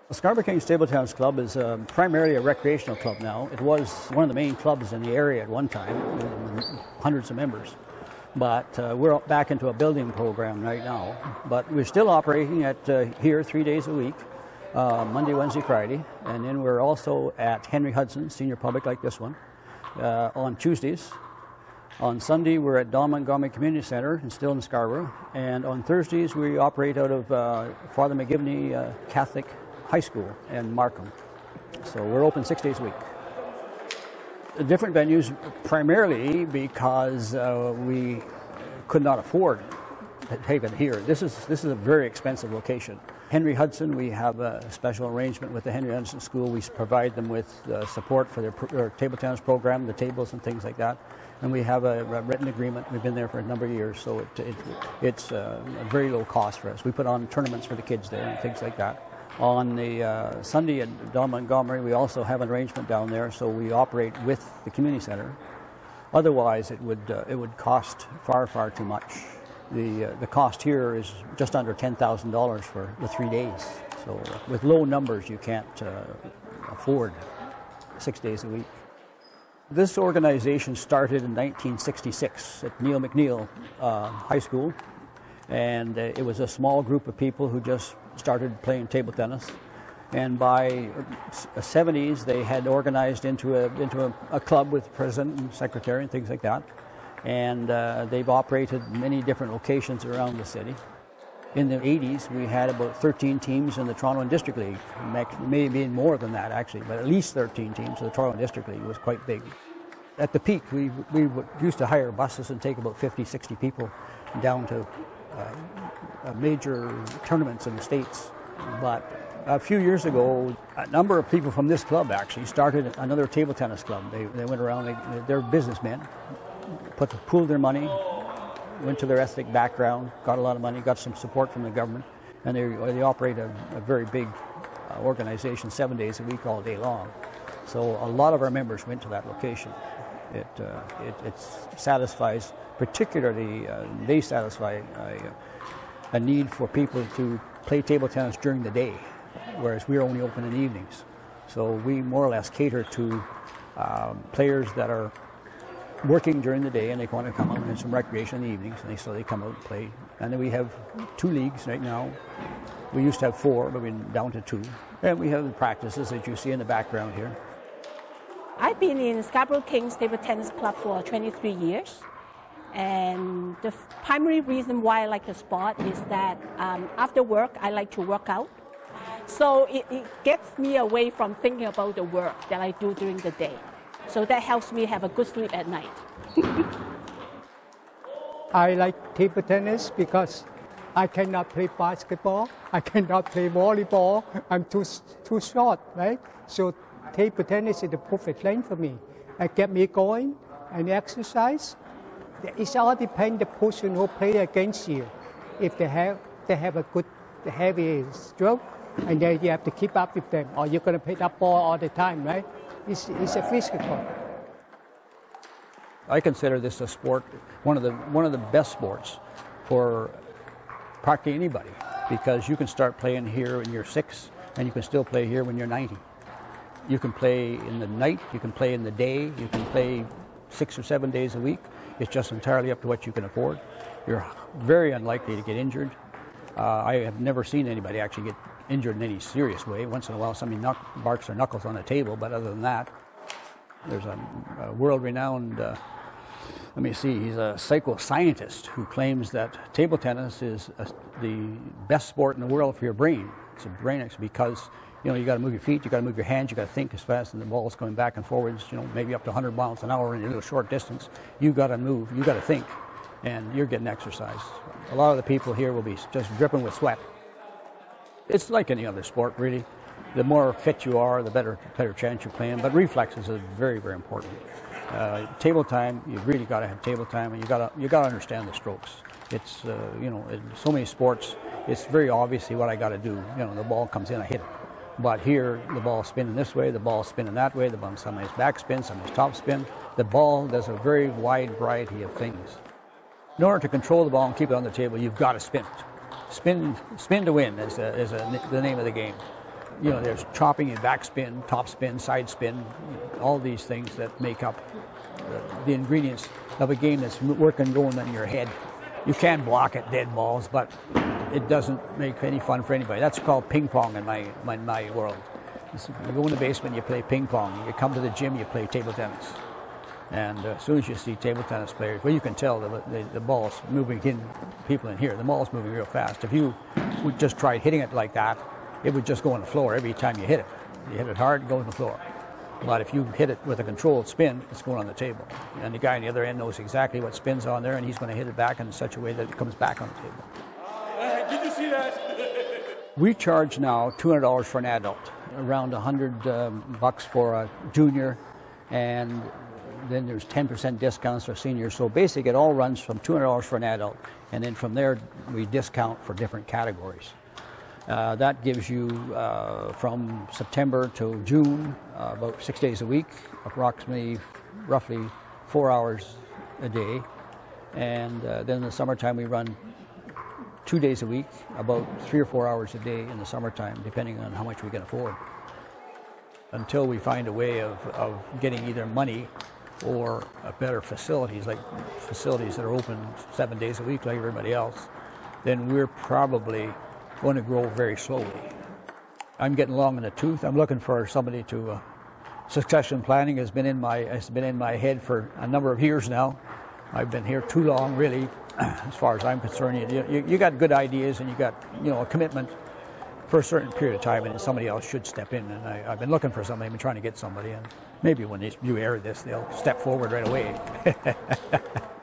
The Scarborough Kings Table Tennis Club is primarily a recreational club now. It was one of the main clubs in the area at one time, with hundreds of members. But we're back into a building program right now. But we're still operating at here 3 days a week, Monday, Wednesday, Friday. And then we're also at Henry Hudson, senior public like this one, on Tuesdays. On Sunday, we're at Don Montgomery Community Center, and still in Scarborough. And on Thursdays, we operate out of Father McGivney Catholic High School in Markham. So we're open 6 days a week. The different venues primarily because we could not afford to have it here. This is a very expensive location. Henry Hudson, we have a special arrangement with the Henry Hudson School. We provide them with support for their table tennis program, the tables and things like that. And we have a written agreement. We've been there for a number of years, so it's a very low cost for us. We put on tournaments for the kids there and things like that. On the Sunday at Don Montgomery, we also have an arrangement down there, so we operate with the community center. Otherwise, it would cost far too much. The cost here is just under $10,000 for the 3 days. So with low numbers, you can't afford 6 days a week. This organization started in 1966 at Neil McNeil High School, and it was a small group of people who just started playing table tennis. And by the 70s, they had organized into a club with president and secretary and things like that. And they've operated many different locations around the city. In the 80s, we had about 13 teams in the Toronto and District League. Maybe more than that, actually, but at least 13 teams. So the Toronto and District League was quite big. At the peak, we used to hire buses and take about 50, 60 people down to major tournaments in the States. But a few years ago, a number of people from this club actually started another table tennis club. They went around, they're businessmen, pooled their money, went to their ethnic background, got a lot of money, got some support from the government, and they operate a very big organization 7 days a week, all day long. So a lot of our members went to that location. It satisfies, particularly, they satisfy a need for people to play table tennis during the day, whereas we're only open in the evenings. So we more or less cater to players that are working during the day and they want to come out and have some recreation in the evenings, and so they come out and play. And then we have 2 leagues right now. We used to have 4, but we're down to 2. And we have the practices that you see in the background here. I've been in Scarborough Kings Table Tennis Club for 23 years. And the primary reason why I like the sport is that after work, I like to work out. So it gets me away from thinking about the work that I do during the day. So that helps me have a good sleep at night. I like table tennis because I cannot play basketball, I cannot play volleyball, I'm too short, right? So table tennis is the perfect lane for me. It gets me going and exercise. It all depends on the person who play against you. If they have a good heavy stroke, and then you have to keep up with them, or you're going to play that ball all the time, right? It's a physical. I consider this a sport, one of the best sports for practically anybody, because you can start playing here when you're 6, and you can still play here when you're 90. You can play in the night, you can play in the day, you can play 6 or 7 days a week. It's just entirely up to what you can afford. You're very unlikely to get injured. I have never seen anybody actually get injured in any serious way. Once in a while somebody barks their knuckles on the table, but other than that, there's a world-renowned, he's a psychoscientist who claims that table tennis is the best sport in the world for your brain. It's a brain exercise because you got to move your feet, you got to move your hands, you got to think as fast, and the ball's going back and forwards, maybe up to 100 miles an hour in a little short distance. You got to move, you got to think, and you're getting exercise. A lot of the people here will be just dripping with sweat. It's like any other sport, really. The more fit you are, the better chance you're playing. But reflexes is very, very important. Table time, you've really got to have table time, and you got to understand the strokes. It's in so many sports, it's very obviously what I got to do. The ball comes in, I hit it. But here, the ball's spinning this way, the ball's spinning that way, the ball somebody's backspin, somebody's topspin. The ball does a very wide variety of things. In order to control the ball and keep it on the table, you've got to spin it. Spin to win is the name of the game. You know, there's chopping and backspin, top spin, side spin, all these things that make up the ingredients of a game that's working, going in your head. You can block at dead balls, but it doesn't make any fun for anybody. That's called ping pong in my world. You go in the basement, you play ping pong. You come to the gym, you play table tennis. And as soon as you see table tennis players, well, you can tell the ball's moving in, people in here, the ball's moving real fast. If you would just try hitting it like that, it would just go on the floor every time you hit it. You hit it hard, it goes on the floor. But if you hit it with a controlled spin, it's going on the table. And the guy on the other end knows exactly what spin's on there, and he's going to hit it back in such a way that it comes back on the table. Did you see that? We charge now $200 for an adult, around $100 for a junior, and then there's 10% discounts for seniors. So basically it all runs from $200 for an adult, and then from there we discount for different categories. That gives you from September to June about 6 days a week, approximately roughly 4 hours a day. And then in the summertime we run 2 days a week, about 3 or 4 hours a day in the summertime, depending on how much we can afford. Until we find a way of getting either money or better facilities, like facilities that are open 7 days a week like everybody else, then we're probably going to grow very slowly. I'm getting long in the tooth. I'm looking for somebody to. Succession planning has been in my head for a number of years now. I've been here too long, really, as far as I'm concerned. You got good ideas and you got a commitment for a certain period of time, and somebody else should step in. And I've been looking for somebody. I've been trying to get somebody, and maybe when you air this, they'll step forward right away.